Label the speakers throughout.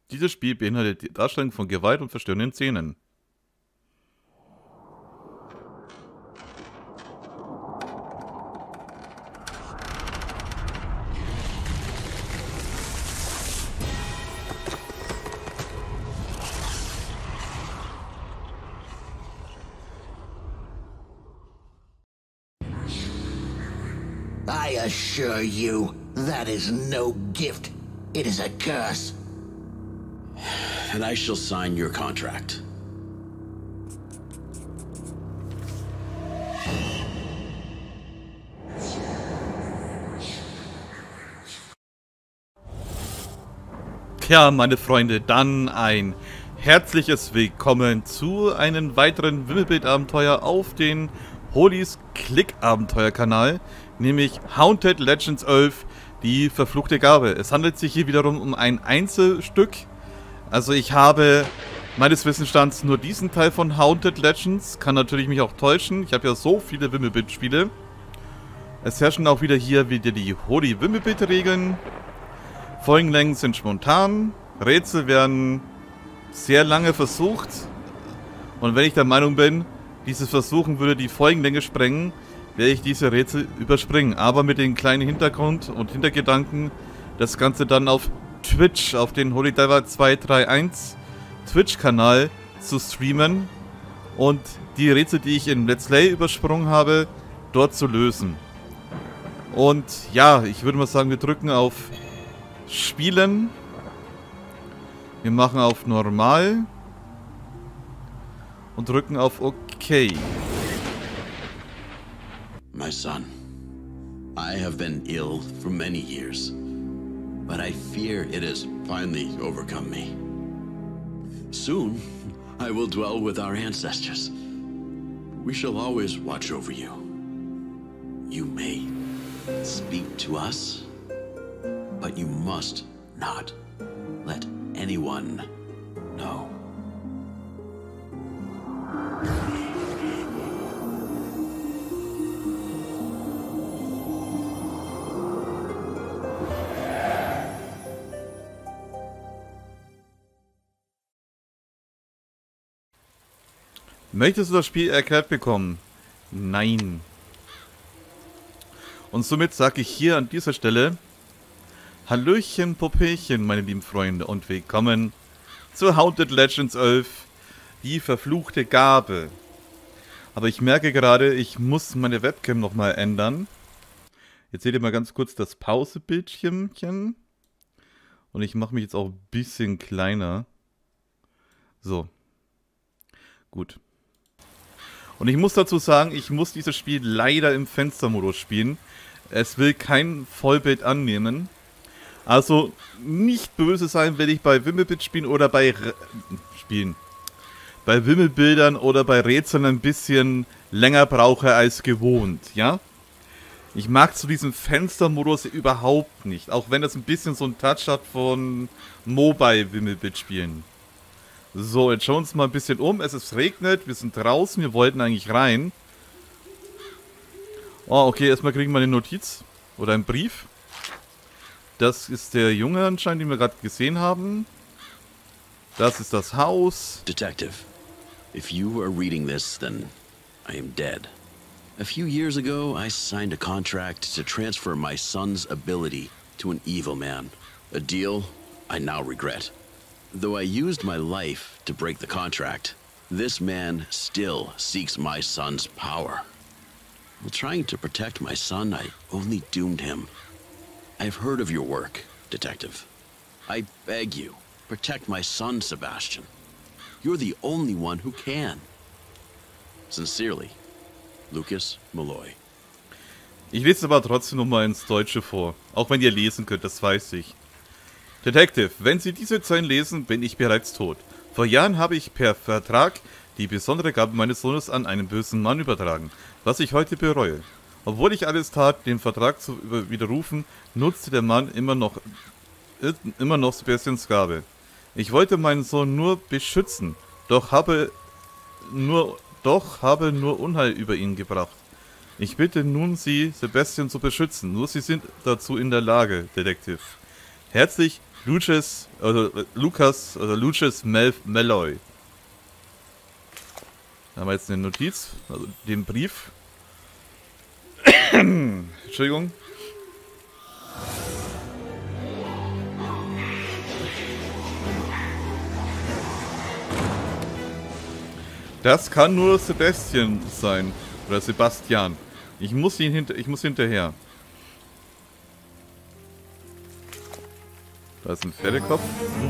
Speaker 1: Dieses Spiel beinhaltet die Darstellung von Gewalt und verstörenden Szenen.
Speaker 2: I assure you, that is no gift. It is a curse.
Speaker 3: And I shall sign your contract.
Speaker 1: Ja, meine Freunde, dann ein herzliches Willkommen zu einem weiteren Wimmelbild-Abenteuer auf den Holis Klick-Abenteuer-Kanal, nämlich Haunted Legends 11, die verfluchte Gabe. Es handelt sich hier wiederum um ein Einzelstück. Also ich habe meines Wissensstands nur diesen Teil von Haunted Legends, kann natürlich mich auch täuschen. Ich habe ja so viele Wimmelbild-Spiele. Es herrschen auch wieder die Holi-Wimmelbild-Regeln. Folgenlängen sind spontan, Rätsel werden sehr lange versucht und wenn ich der Meinung bin, dieses Versuchen würde die Folgenlänge sprengen, werde ich diese Rätsel überspringen. Aber mit dem kleinen Hintergrund und Hintergedanken, das Ganze dann auf Twitch, auf den Holydiver 231 Twitch-Kanal zu streamen und die Rätsel, die ich in Let's Play übersprungen habe, dort zu lösen. Und ja, ich würde mal sagen, wir drücken auf Spielen. Wir machen auf Normal und drücken auf OK.
Speaker 3: My son, I have been ill for many years, but I fear it has finally overcome me. Soon, I will dwell with our ancestors. We shall always watch over you. You may speak to us, but you must not let anyone know.
Speaker 1: Möchtest du das Spiel erklärt bekommen? Nein. Und somit sage ich hier an dieser Stelle Hallöchen, Popöchen, meine lieben Freunde, und willkommen zu Haunted Legends 11, die verfluchte Gabe. Aber ich merke gerade, ich muss meine Webcam nochmal ändern. Jetzt seht ihr mal ganz kurz das Pausebildschirmchen. Und ich mache mich jetzt auch ein bisschen kleiner. So. Gut. Und ich muss dazu sagen, ich muss dieses Spiel leider im Fenstermodus spielen. Es will kein Vollbild annehmen. Also nicht böse sein, wenn ich bei Wimmelbild spielen oder bei bei Wimmelbildern oder bei Rätseln ein bisschen länger brauche als gewohnt, ja? Ich mag zu diesem Fenstermodus überhaupt nicht, auch wenn das ein bisschen so einen Touch hat von Mobile-Wimmelbild-Spielen. So, jetzt schauen wir uns mal ein bisschen um. Es regnet, wir sind draußen, wir wollten eigentlich rein. Oh, okay, erstmal kriegen wir eine Notiz oder einen Brief. Das ist der Junge anscheinend, den wir gerade gesehen haben. Das ist das Haus.
Speaker 3: Detective, if you are reading this, then I am dead. A few years ago, I signed a contract to transfer my son's ability to an evil man. A deal I now regret. Though I used my life to break the contract, this man still seeks my son's power. While trying to protect my son, I only doomed him. I've heard of your work, Detective. I beg you, protect my son, Sebastian. You're the only one who can. Sincerely, Lucas Malloy.
Speaker 1: Ich lese aber trotzdem nochmal ins Deutsche vor. Auch wenn ihr lesen könnt, das weiß ich. Detective, wenn Sie diese Zeilen lesen, bin ich bereits tot. Vor Jahren habe ich per Vertrag die besondere Gabe meines Sohnes an einen bösen Mann übertragen, was ich heute bereue. Obwohl ich alles tat, den Vertrag zu widerrufen, nutzte der Mann immer noch Sebastians Gabe. Ich wollte meinen Sohn nur beschützen, doch habe nur Unheil über ihn gebracht. Ich bitte nun Sie, Sebastian zu beschützen, nur Sie sind dazu in der Lage, Detektiv. Herzlich, Lucius Malloy. Da haben wir jetzt eine Notiz, also den Brief. Entschuldigung. Das kann nur Sebastian sein. Oder Sebastian. Ich muss hinterher. Da ist ein Pferdekopf.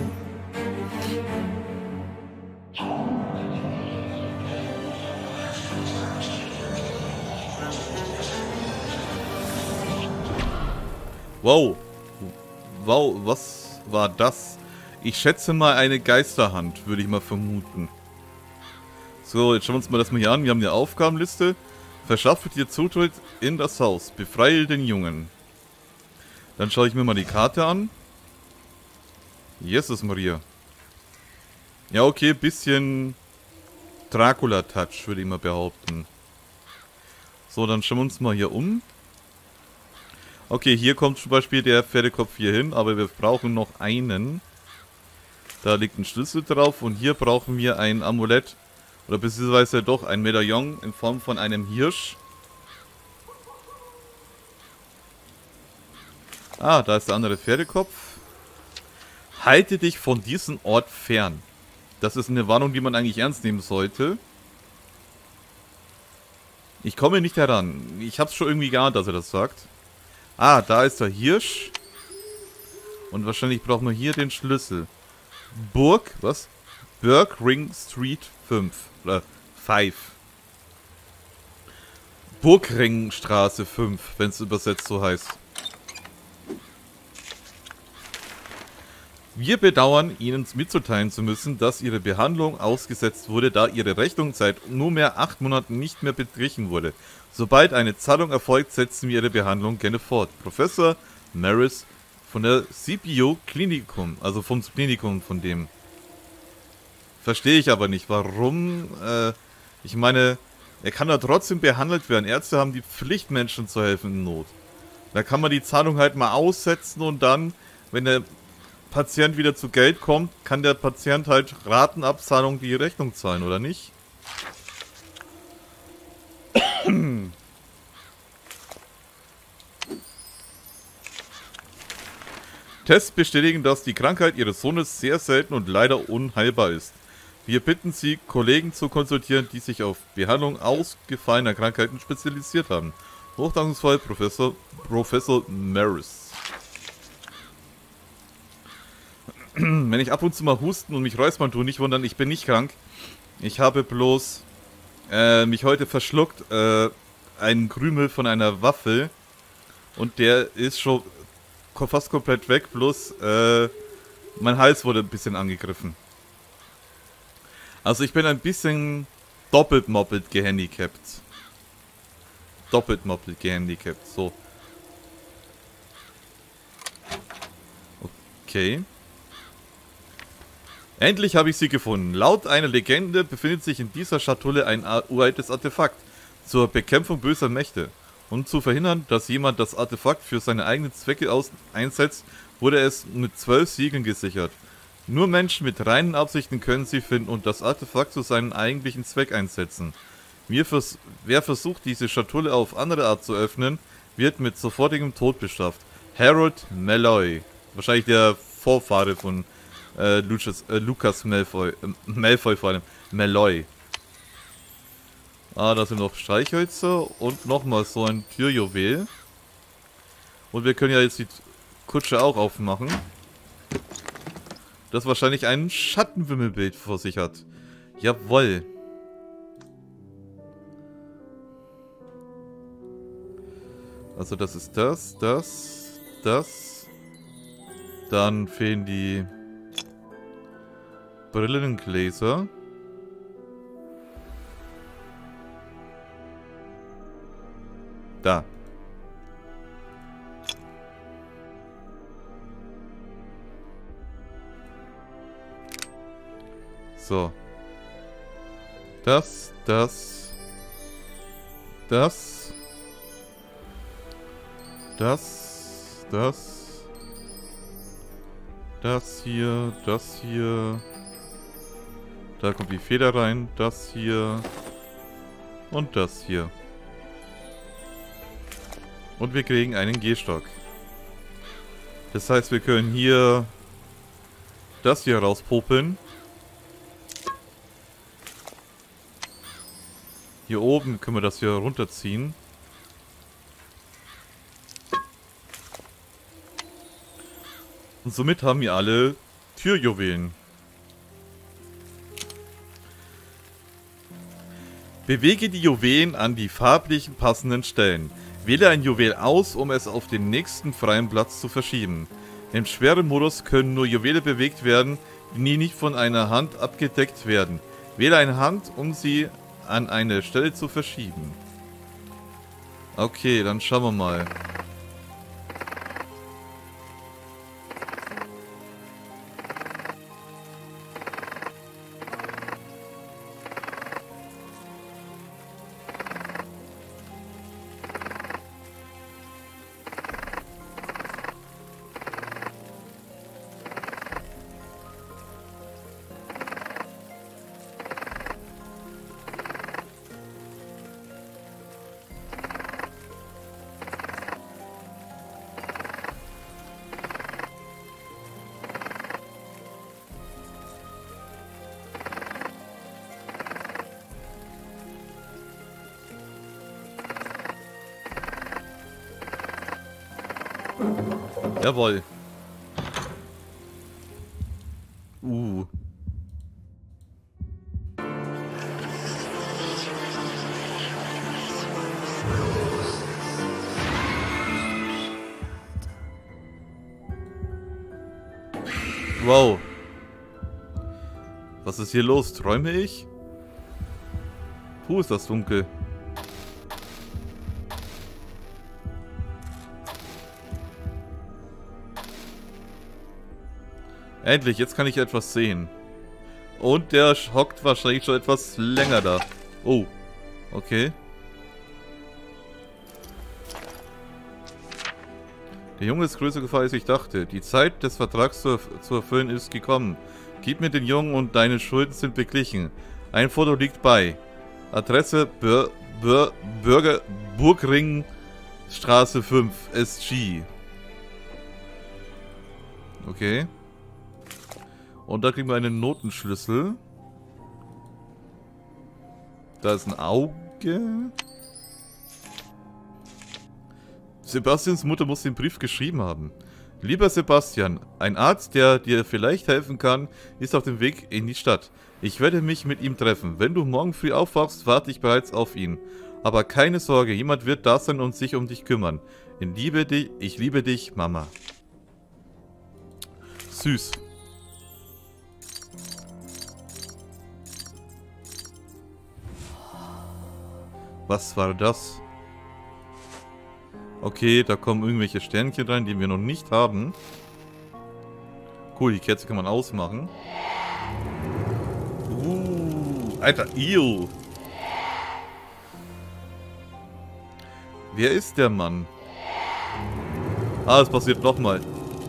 Speaker 1: Wow. Wow, was war das? Ich schätze mal eine Geisterhand, würde ich mal vermuten. So, jetzt schauen wir uns mal das mal hier an. Wir haben eine Aufgabenliste. Verschaffe dir Zutritt in das Haus. Befreie den Jungen. Dann schaue ich mir mal die Karte an. Jesus Maria. Ja, okay, bisschen Dracula-Touch, würde ich mal behaupten. So, dann schauen wir uns mal hier um. Okay, hier kommt zum Beispiel der Pferdekopf hier hin, aber wir brauchen noch einen. Da liegt ein Schlüssel drauf und hier brauchen wir ein Amulett. Oder beziehungsweise doch ein Medaillon in Form von einem Hirsch. Ah, da ist der andere Pferdekopf. Halte dich von diesem Ort fern. Das ist eine Warnung, die man eigentlich ernst nehmen sollte. Ich komme nicht heran. Ich hab's schon irgendwie geahnt, dass er das sagt. Ah, da ist der Hirsch. Und wahrscheinlich brauchen wir hier den Schlüssel. Was? Burgring Street 5. Oder 5. Burgringstraße 5, wenn es übersetzt so heißt. Wir bedauern, Ihnen mitzuteilen zu müssen, dass Ihre Behandlung ausgesetzt wurde, da Ihre Rechnung seit nunmehr 8 Monaten nicht mehr beglichen wurde. Sobald eine Zahlung erfolgt, setzen wir Ihre Behandlung gerne fort. Professor Maris von der CPO Klinikum, also vom Klinikum von dem. Verstehe ich aber nicht, warum, ich meine, er kann da trotzdem behandelt werden. Ärzte haben die Pflicht, Menschen zu helfen in Not. Da kann man die Zahlung halt mal aussetzen und dann, wenn der Patient wieder zu Geld kommt, kann der Patient halt Ratenabzahlung die Rechnung zahlen, oder nicht? Tests bestätigen, dass die Krankheit Ihres Sohnes sehr selten und leider unheilbar ist. Wir bitten Sie, Kollegen zu konsultieren, die sich auf Behandlung ausgefallener Krankheiten spezialisiert haben. Hochdankungsvoll, Professor Maris. Wenn ich ab und zu mal husten und mich räuspern tue, nicht wundern, ich bin nicht krank. Ich habe bloß mich heute verschluckt, einen Krümel von einer Waffel. Und der ist schon fast komplett weg, bloß mein Hals wurde ein bisschen angegriffen. Also ich bin ein bisschen doppelt moppelt gehandicapt. So. Okay. Endlich habe ich sie gefunden. Laut einer Legende befindet sich in dieser Schatulle ein uraltes Artefakt zur Bekämpfung böser Mächte. Um zu verhindern, dass jemand das Artefakt für seine eigenen Zwecke einsetzt, wurde es mit 12 Siegeln gesichert. Nur Menschen mit reinen Absichten können sie finden und das Artefakt zu seinem eigentlichen Zweck einsetzen. Wer versucht, diese Schatulle auf andere Art zu öffnen, wird mit sofortigem Tod bestraft. Harold Malloy. Wahrscheinlich der Vorfahre von Lucas Malfoy. Malfoy vor allem. Malloy. Ah, da sind noch Streichhölzer und nochmal so ein Türjuwel. Und wir können ja jetzt die Kutsche auch aufmachen. Das wahrscheinlich ein Schattenwimmelbild vor sich hat. Jawoll. Also das ist das. Dann fehlen die Brillengläser. Da. So. Das. Das hier, das hier. Da kommt die Feder rein, das hier. Und das hier. Und wir kriegen einen Gehstock. Das heißt, wir können hier das hier rauspopeln. Hier oben können wir das hier runterziehen. Und somit haben wir alle Türjuwelen. Bewege die Juwelen an die farblichen passenden Stellen. Wähle ein Juwel aus, um es auf den nächsten freien Platz zu verschieben. Im schweren Modus können nur Juwele bewegt werden, die nicht von einer Hand abgedeckt werden. Wähle eine Hand, um sie an eine Stelle zu verschieben. Okay, dann schauen wir mal. Jawohl. Wow. Was ist hier los? Träume ich? Puh, ist das dunkel. Endlich, jetzt kann ich etwas sehen. Und der hockt wahrscheinlich schon etwas länger da. Oh, okay. Der Junge ist größer Gefahr, als ich dachte. Die Zeit des Vertrags zu erfüllen ist gekommen. Gib mir den Jungen und deine Schulden sind beglichen. Ein Foto liegt bei. Adresse Burgring Straße 5, SG. Okay. Und da kriegen wir einen Notenschlüssel. Da ist ein Auge. Sebastians Mutter muss den Brief geschrieben haben. Lieber Sebastian, ein Arzt, der dir vielleicht helfen kann, ist auf dem Weg in die Stadt. Ich werde mich mit ihm treffen. Wenn du morgen früh aufwachst, warte ich bereits auf ihn. Aber keine Sorge, jemand wird da sein und sich um dich kümmern. Ich liebe dich, Mama. Süß. Was war das? Okay, da kommen irgendwelche Sternchen rein, die wir noch nicht haben. Cool, die Kerze kann man ausmachen. Alter, ew. Wer ist der Mann? Ah, es passiert nochmal.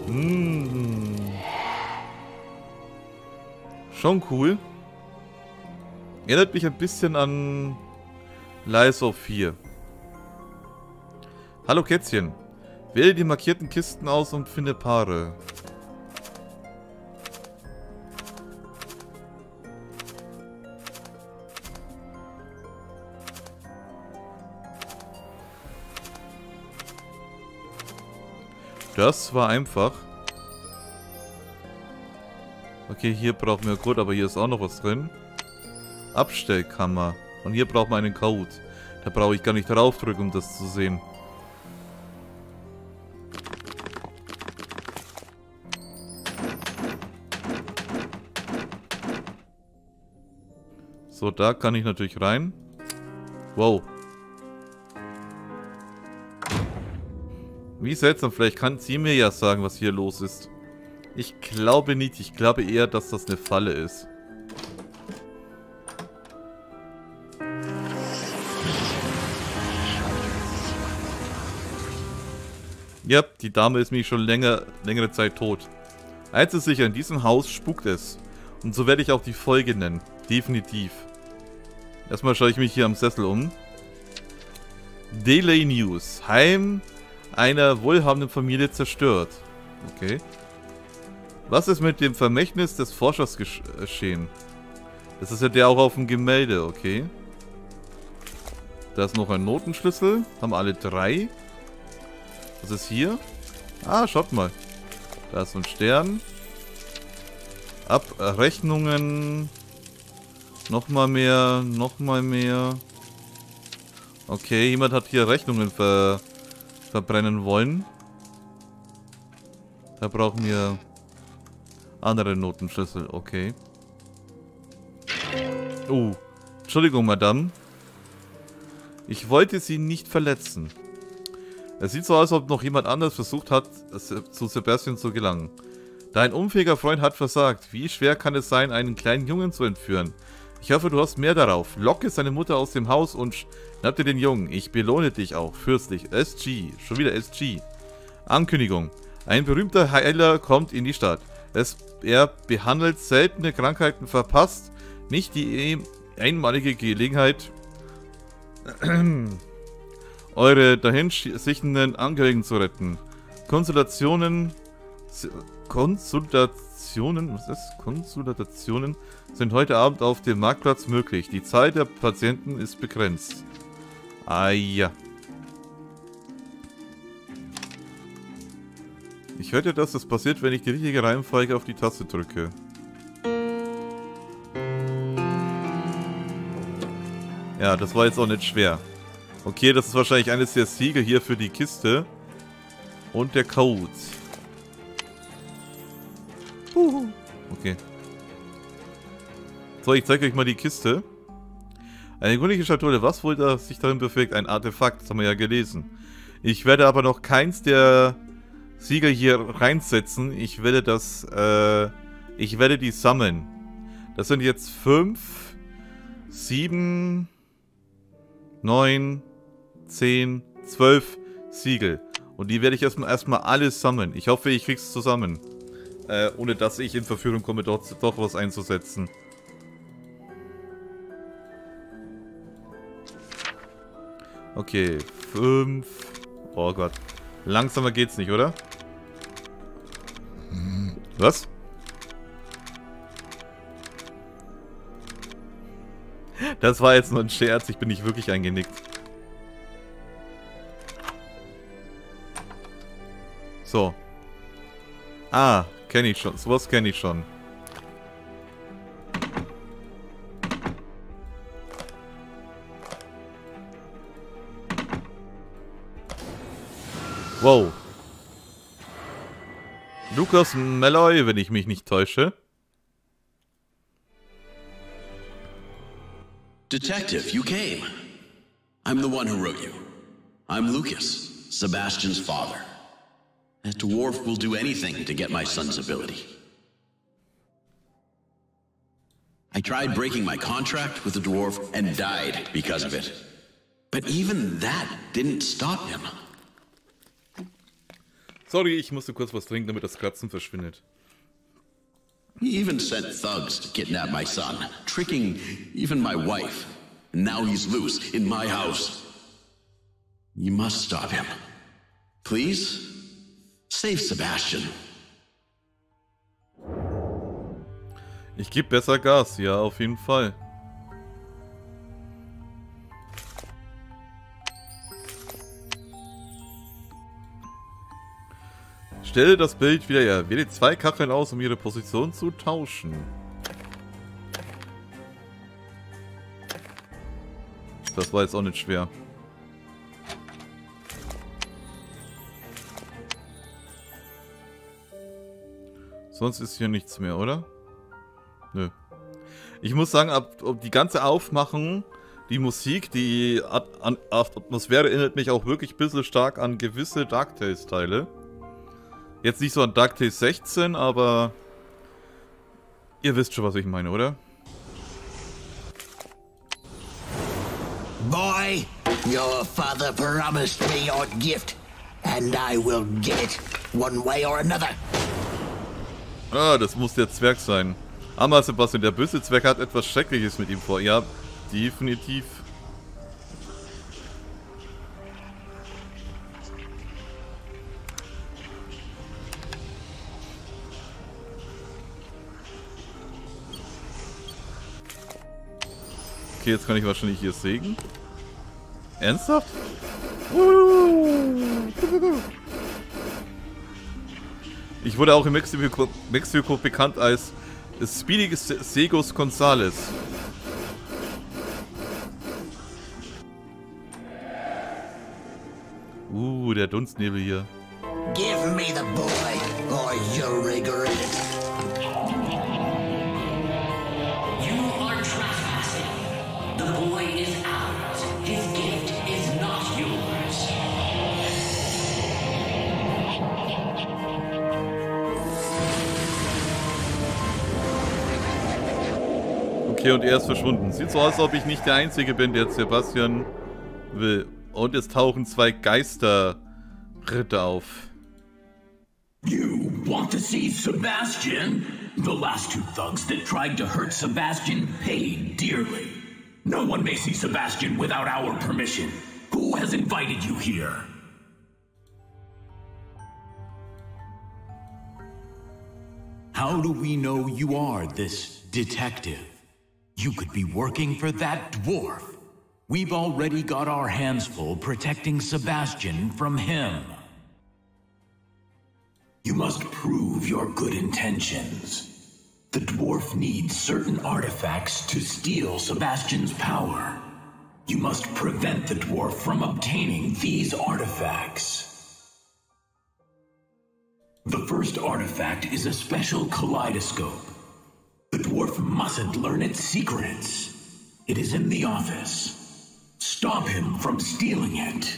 Speaker 1: Schon cool. Erinnert mich ein bisschen an Lies of 4. Hallo Kätzchen. Wähle die markierten Kisten aus und finde Paare. Das war einfach. Okay, hier brauchen wir Code, aber hier ist auch noch was drin. Abstellkammer. Und hier brauchen wir einen Code. Da brauche ich gar nicht draufdrücken, um das zu sehen. So, da kann ich natürlich rein. Wow. Wie seltsam, vielleicht kann sie mir ja sagen, was hier los ist. Ich glaube nicht, ich glaube eher, dass das eine Falle ist. Ja, die Dame ist nämlich schon längere Zeit tot. Eins ist sicher, in diesem Haus spukt es. Und so werde ich auch die Folge nennen. Definitiv. Erstmal schaue ich mich hier am Sessel um. Daily News. Heim einer wohlhabenden Familie zerstört. Okay. Was ist mit dem Vermächtnis des Forschers geschehen? Das ist ja der auch auf dem Gemälde, okay. Da ist noch ein Notenschlüssel. Haben alle 3. Was ist hier? Ah, schaut mal. Da ist so ein Stern. Abrechnungen. Nochmal mehr, nochmal mehr. Okay, jemand hat hier Rechnungen verbrennen wollen. Da brauchen wir andere Notenschlüssel, okay. Oh, Entschuldigung, Madame. Ich wollte Sie nicht verletzen. Es sieht so aus, als ob noch jemand anderes versucht hat, zu Sebastian zu gelangen. Dein unfähiger Freund hat versagt. Wie schwer kann es sein, einen kleinen Jungen zu entführen? Ich hoffe, du hast mehr darauf. Locke seine Mutter aus dem Haus und schnapp dir den Jungen. Ich belohne dich auch. Fürstlich. SG. Schon wieder SG. Ankündigung. Ein berühmter Heiler kommt in die Stadt. Er behandelt seltene Krankheiten, verpasst nicht die einmalige Gelegenheit, eure dahinsichtenden Angehörigen zu retten. Konsultationen sind heute Abend auf dem Marktplatz möglich. Die Zahl der Patienten ist begrenzt. Ah ja. Ich hörte, dass das passiert, wenn ich die richtige Reihenfolge auf die Taste drücke. Ja, das war jetzt auch nicht schwer. Okay, das ist wahrscheinlich eines der Siegel hier für die Kiste. Und der Code. Okay. So, ich zeige euch mal die Kiste. Eine künstliche Schatulle. Was wohl sich darin bewegt? Ein Artefakt, das haben wir ja gelesen. Ich werde aber noch keins der Siegel hier reinsetzen. Ich werde die sammeln. Das sind jetzt 5, 7, 9, 10, 12 Siegel. Und die werde ich erstmal alles sammeln. Ich hoffe, ich krieg's zusammen. Ohne dass ich in Verführung komme, doch was einzusetzen. Okay, 5. Oh Gott. Langsamer geht's nicht, oder? Was? Das war jetzt nur ein Scherz, ich bin nicht wirklich eingenickt. So. Ah, kenne ich schon. Sowas kenne ich schon. Wow. Lucas Malloy, wenn ich mich nicht täusche.
Speaker 3: Detective, you came. I'm the one who wrote you. I'm Lucas, Sebastian's father. That dwarf will do anything to get my son's ability. I tried breaking my contract with the dwarf and died because of it. But even that didn't stop him.
Speaker 1: Sorry, ich musste kurz was trinken, damit das Kratzen verschwindet.
Speaker 3: He even sent thugs to kidnap my son, tricking even my wife. And now he's loose in my house. You must stop him. Please? Save Sebastian.
Speaker 1: Ich gebe besser Gas, ja, auf jeden Fall. Stelle das Bild wieder her. Wähle 2 Kacheln aus, um ihre Position zu tauschen. Das war jetzt auch nicht schwer. Sonst ist hier nichts mehr, oder? Nö. Ich muss sagen, ob die ganze Aufmachung, die Musik, die Atmosphäre erinnert mich auch wirklich ein bisschen stark an gewisse DuckTales-Teile. Jetzt nicht so an DuckTales 16, aber ihr wisst schon, was ich meine, oder?
Speaker 2: Boy, your father promised me your gift, and I will get it, one way or another.
Speaker 1: Ah, das muss der Zwerg sein. Aber Sebastian, der böse Zwerg hat etwas Schreckliches mit ihm vor. Ja, definitiv. Okay, jetzt kann ich wahrscheinlich hier sägen. Ernsthaft? Ich wurde auch in Mexiko bekannt als Speedy Segos Gonzales. Der Dunstnebel hier.
Speaker 2: Give me the boy, or you'll regret it.
Speaker 4: You are trespassing. The boy is ours. His gift is not yours.
Speaker 1: Okay, und er ist verschwunden. Sieht so aus, als ob ich nicht der Einzige bin, der Sebastian will. Und es tauchen zwei Geisterritter auf.
Speaker 5: You want to see Sebastian? The last two thugs that tried to hurt Sebastian paid dearly. No one may see Sebastian without our permission. Who has invited you here?
Speaker 6: How do we know you are this detective? You could be working for that dwarf. We've already got our hands full protecting Sebastian from him.
Speaker 5: You must prove your good intentions. The dwarf needs certain artifacts to steal Sebastian's power. You must prevent the dwarf from obtaining these artifacts. The first artifact is a special kaleidoscope. The dwarf mustn't learn its secrets. It is in the office. Stop him from stealing it.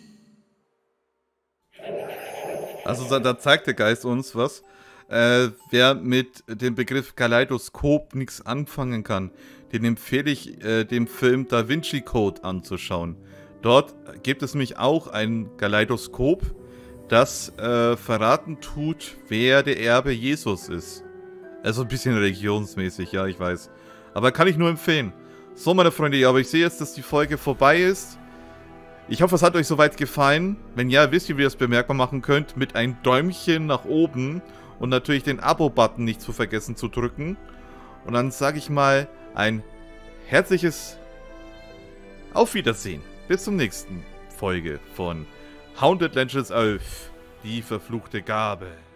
Speaker 1: Also da zeigt der Geist uns was. Wer mit dem Begriff Kaleidoskop nichts anfangen kann, den empfehle ich, dem Film Da Vinci Code anzuschauen. Dort gibt es nämlich auch ein Kaleidoskop, das verraten tut, wer der Erbe Jesus ist. Also ein bisschen religionsmäßig, ja, ich weiß. Aber kann ich nur empfehlen. So, meine Freunde, ja, aber ich sehe jetzt, dass die Folge vorbei ist. Ich hoffe, es hat euch soweit gefallen. Wenn ja, wisst ihr, wie ihr es bemerkbar machen könnt. Mit einem Däumchen nach oben und natürlich den Abo-Button nicht zu vergessen zu drücken. Und dann sage ich mal ein herzliches Auf Wiedersehen. Bis zum nächsten Folge von Haunted Legends 11, die verfluchte Gabe.